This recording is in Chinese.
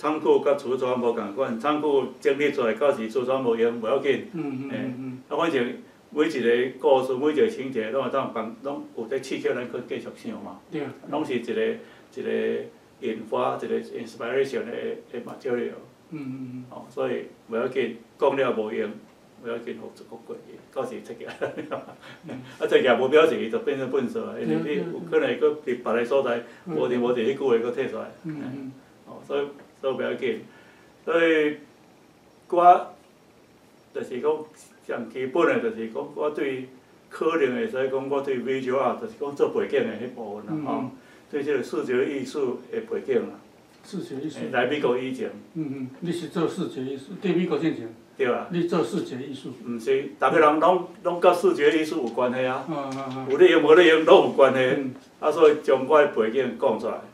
仓库甲橱窗无共款，仓库整理出来到时橱窗无用，无要紧。啊，反正每一个故事、每一个情节，拢会当帮，拢有在刺激咱去继续想嘛。 对。 拢是一个引发一个 inspiration 的 material。哦，所以无要紧，讲了无用，无要紧，互过去，到时出去。啊，出去无表示伊就变成粪扫，因为你有可能会搁伫别个所在，无定迄句话搁摕出来。哦，所以无要紧，所以我就是讲上基本的，就是讲我对可能会使讲我对 visual art，就是讲做背景的迄部分啦，吼，对即个视觉艺术的背景啦。 视觉艺术。 来美国以前。 你是做视觉艺术，对美国进前。 对啊。 你做视觉艺术。 毋是，逐个人拢甲视觉艺术有关系啊。有咧用无咧用，拢有关系。啊，所以将我的背景讲出来。